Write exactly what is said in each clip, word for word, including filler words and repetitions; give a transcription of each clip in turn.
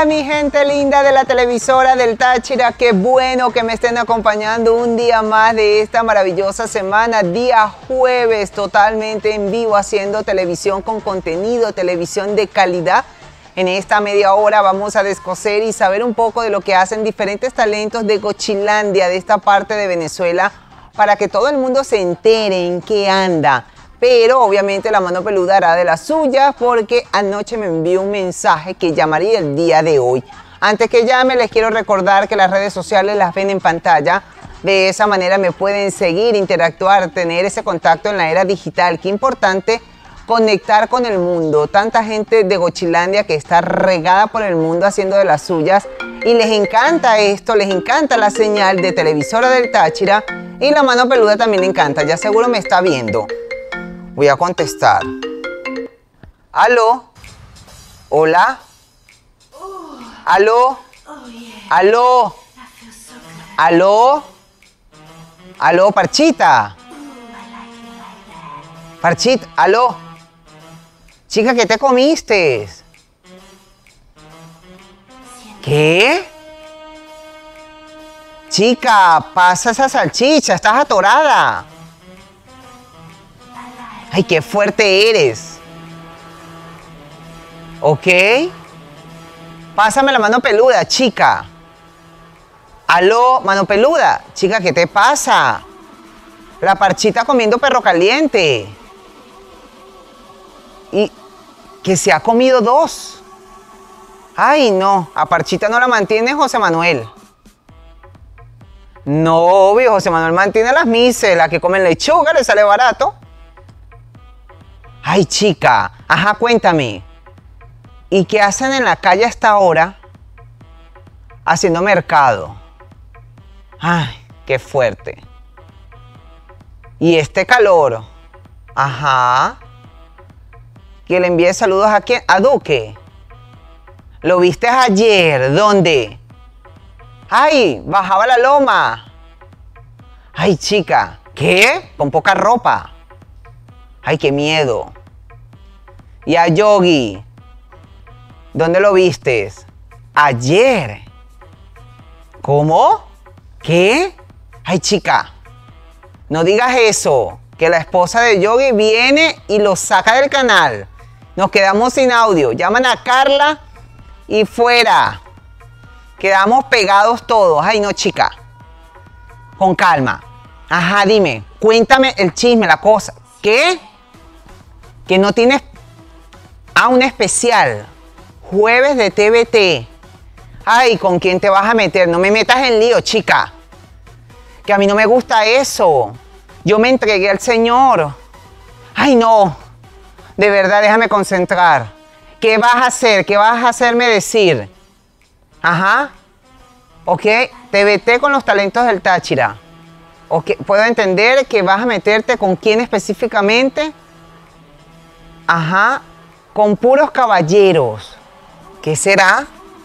mi gente linda de la televisora del Táchira, qué bueno que me estén acompañando un día más de esta maravillosa semana, día jueves, totalmente en vivo, haciendo televisión con contenido, televisión de calidad. En esta media hora vamos a descoser y saber un poco de lo que hacen diferentes talentos de Gochilandia, de esta parte de Venezuela, para que todo el mundo se entere en qué anda. Pero obviamente la mano peluda hará de las suyas porque anoche me envió un mensaje que llamaría el día de hoy. Antes que llame, les quiero recordar que las redes sociales las ven en pantalla. De esa manera me pueden seguir, interactuar, tener ese contacto en la era digital. Qué importante conectar con el mundo. Tanta gente de Gochilandia que está regada por el mundo haciendo de las suyas. Y les encanta esto, les encanta la señal de televisora del Táchira. Y la mano peluda también le encanta, ya seguro me está viendo. Voy a contestar. ¿Aló? ¿Hola? ¿Aló? ¿Aló? ¿Aló? ¿Aló, Parchita? Parchita, ¿aló? Chica, ¿qué te comiste? ¿Qué? Chica, pasa esa salchicha, estás atorada. Ay, qué fuerte eres. ¿Ok? Pásame la mano peluda, chica. Aló, mano peluda. Chica, ¿qué te pasa? La Parchita comiendo perro caliente. Y que se ha comido dos. Ay, no. A Parchita no la mantiene José Manuel. No, obvio, José Manuel mantiene las mises, las que comen lechuga, le sale barato. Ay, chica, ajá, cuéntame. ¿Y qué hacen en la calle hasta ahora? Haciendo mercado. Ay, qué fuerte. Y este calor. Ajá. Que le envíe saludos a quién, a Duque. ¿Lo viste ayer? ¿Dónde? Ay, bajaba la loma. Ay, chica, ¿qué? Con poca ropa. Ay, qué miedo. Y a Yogi, ¿dónde lo vistes? Ayer. ¿Cómo? ¿Qué? Ay, chica, no digas eso, que la esposa de Yogi viene y lo saca del canal. Nos quedamos sin audio. Llaman a Carla y fuera. Quedamos pegados todos. Ay, no, chica. Con calma. Ajá, dime, cuéntame el chisme, la cosa. ¿Qué? Que no tienes a un especial, jueves de T V T. Ay, ¿con quién te vas a meter? No me metas en lío, chica. Que a mí no me gusta eso. Yo me entregué al Señor. Ay, no. De verdad, déjame concentrar. ¿Qué vas a hacer? ¿Qué vas a hacerme decir? Ajá. Ok, T V T con los talentos del Táchira. Ok, puedo entender que vas a meterte con quién específicamente. Ajá, con puros caballeros. ¿Qué será?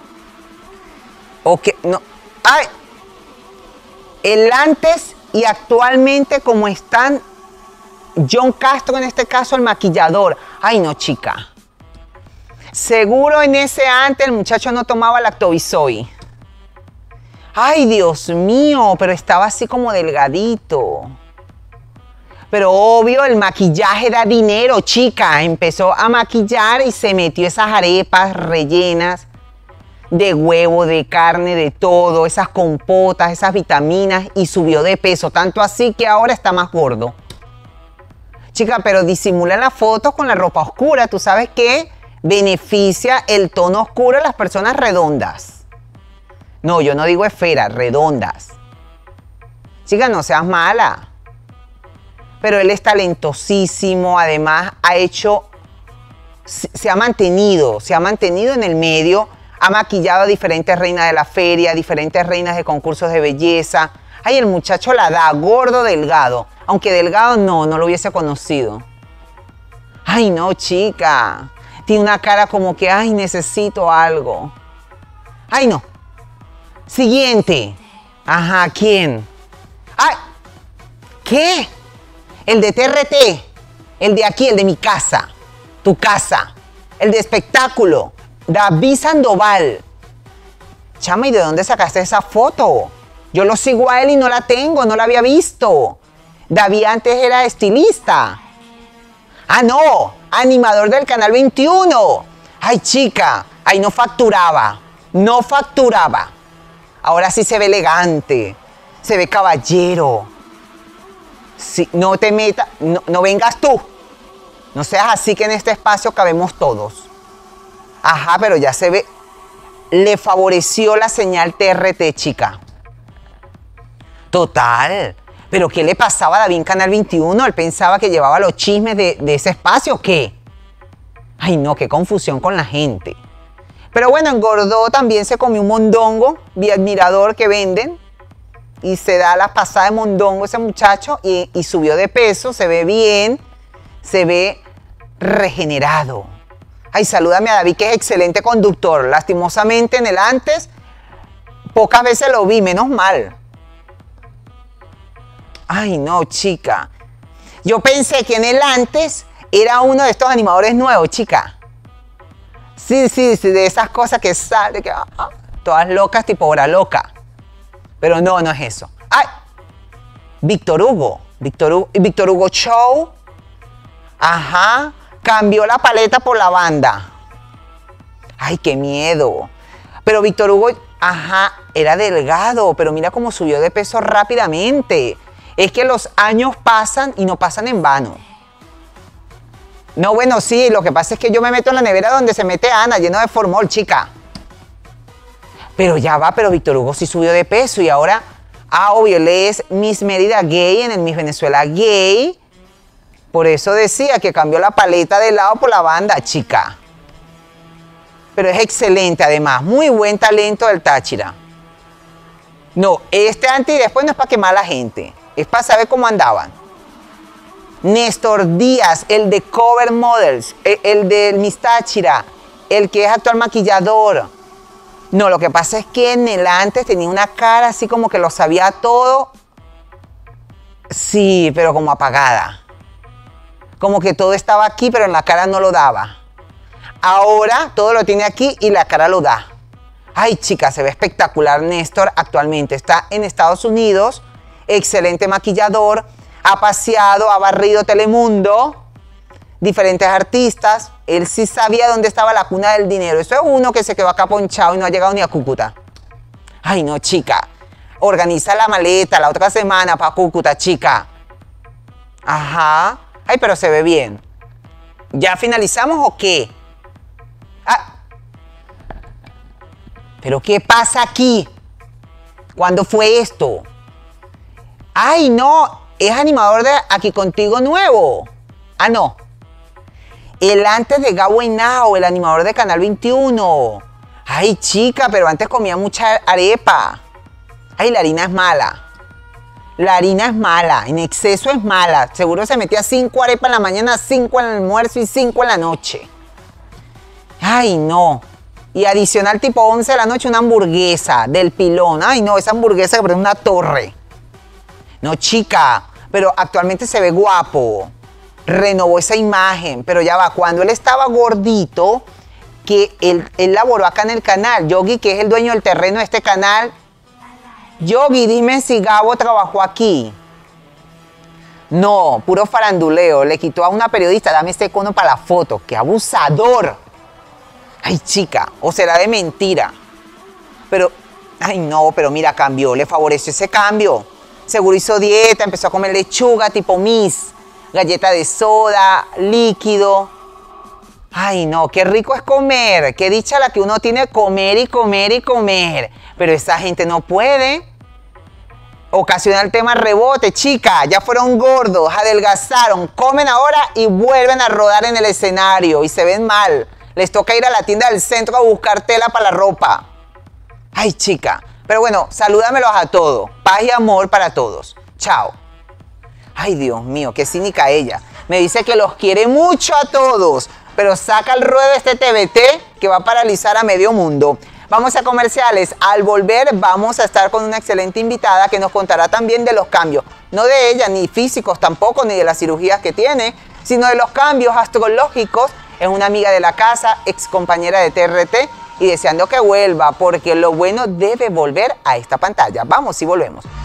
¿O qué? No. ¡Ay! El antes y actualmente como están John Castro, en este caso el maquillador. Ay, no, chica. Seguro en ese antes el muchacho no tomaba Lactobisol. Ay, Dios mío, pero estaba así como delgadito. Pero obvio, el maquillaje da dinero, chica. Empezó a maquillar y se metió esas arepas rellenas de huevo, de carne, de todo, esas compotas, esas vitaminas y subió de peso. Tanto así que ahora está más gordo. Chica, pero disimula las fotos con la ropa oscura. ¿Tú sabes qué? Beneficia el tono oscuro a las personas redondas. No, yo no digo esferas, redondas. Chica, no seas mala. Pero él es talentosísimo, además ha hecho, se ha mantenido, se ha mantenido en el medio, ha maquillado a diferentes reinas de la feria, diferentes reinas de concursos de belleza. Ay, el muchacho la da, gordo, delgado. Aunque delgado no, no lo hubiese conocido. Ay, no, chica. Tiene una cara como que, ay, necesito algo. Ay, no. Siguiente. Ajá, ¿quién? Ay, ¿qué? El de T R T, el de aquí, el de mi casa, tu casa, el de espectáculo, David Sandoval. Chama, ¿y de dónde sacaste esa foto? Yo lo sigo a él y no la tengo, no la había visto. David antes era estilista. Ah, no, animador del Canal veintiuno. Ay, chica, ahí no facturaba, no facturaba. Ahora sí se ve elegante, se ve caballero. Sí, no te metas, no, no vengas tú. No seas así que en este espacio cabemos todos. Ajá, pero ya se ve, le favoreció la señal T R T, chica. Total. ¿Pero qué le pasaba a David en Canal veintiuno? Él pensaba que llevaba los chismes de, de ese espacio, ¿o qué? Ay, no, qué confusión con la gente. Pero bueno, engordó, también se comió un mondongo, vi admirador que venden, y se da la pasada de mondongo ese muchacho, y, y subió de peso, se ve bien, se ve regenerado. Ay, salúdame a David, que es excelente conductor. Lastimosamente en el antes, pocas veces lo vi, menos mal. Ay, no, chica. Yo pensé que en el antes era uno de estos animadores nuevos, chica. Sí, sí, sí, de esas cosas que salen, que, ah, todas locas, tipo hora loca. Pero no, no es eso. Ay, Víctor Hugo. Víctor Hugo, Víctor Hugo Show. Ajá. Cambió la paleta por la banda. Ay, qué miedo. Pero Víctor Hugo, ajá, era delgado, pero mira cómo subió de peso rápidamente. Es que los años pasan y no pasan en vano. No, bueno, sí, lo que pasa es que yo me meto en la nevera donde se mete Ana, lleno de formol, chica. Pero ya va, pero Víctor Hugo sí subió de peso y ahora, ah, obvio, él es Miss Mérida Gay en el Miss Venezuela Gay. Por eso decía que cambió la paleta de lado por la banda, chica. Pero es excelente además, muy buen talento del Táchira. No, este antes y después no es para quemar a la gente, es para saber cómo andaban. Néstor Díaz, el de Cover Models, el, el del Miss Táchira, el que es actual maquillador. No, lo que pasa es que en el antes tenía una cara así como que lo sabía todo. Sí, pero como apagada. Como que todo estaba aquí, pero en la cara no lo daba. Ahora todo lo tiene aquí y la cara lo da. Ay, chica, se ve espectacular Néstor actualmente. Está en Estados Unidos, excelente maquillador, ha paseado, ha barrido Telemundo, diferentes artistas. Él sí sabía dónde estaba la cuna del dinero. Eso es uno que se quedó acá ponchado y no ha llegado ni a Cúcuta. Ay, no, chica. Organiza la maleta la otra semana para Cúcuta, chica. Ajá. Ay, pero se ve bien. ¿Ya finalizamos o qué? Ah. ¿Pero qué pasa aquí? ¿Cuándo fue esto? Ay, no. Es animador de Aquí Contigo nuevo. Ah, no. El antes de Gabo Henao, el animador de Canal veintiuno. Ay, chica, pero antes comía mucha arepa. Ay, la harina es mala. La harina es mala, en exceso es mala. Seguro se metía cinco arepas en la mañana, cinco en el almuerzo y cinco en la noche. Ay, no. Y adicional tipo once de la noche una hamburguesa del Pilón. Ay, no, esa hamburguesa que parece una torre. No, chica, pero actualmente se ve guapo. Renovó esa imagen, pero ya va, cuando él estaba gordito, que él, él laboró acá en el canal. Yogi, que es el dueño del terreno de este canal. Yogi, dime si Gabo trabajó aquí. No, puro faranduleo. Le quitó a una periodista, dame este cono para la foto. ¡Qué abusador! Ay, chica, o será de mentira. Pero, ay no, pero mira, cambió, le favoreció ese cambio. Seguro hizo dieta, empezó a comer lechuga tipo Miss, galleta de soda, líquido. Ay no, qué rico es comer, qué dicha la que uno tiene comer y comer y comer. Pero esa gente no puede. Ocasiona el tema rebote, chica, ya fueron gordos, adelgazaron, comen ahora y vuelven a rodar en el escenario y se ven mal. Les toca ir a la tienda del centro a buscar tela para la ropa. Ay, chica. Pero bueno, salúdamelos a todos. Paz y amor para todos. Chao. Ay, Dios mío, qué cínica ella. Me dice que los quiere mucho a todos, pero saca el ruedo este T V T que va a paralizar a medio mundo. Vamos a comerciales. Al volver vamos a estar con una excelente invitada que nos contará también de los cambios. No de ella, ni físicos tampoco, ni de las cirugías que tiene, sino de los cambios astrológicos. Es una amiga de la casa, ex compañera de T R T y deseando que vuelva, porque lo bueno debe volver a esta pantalla. Vamos y volvemos.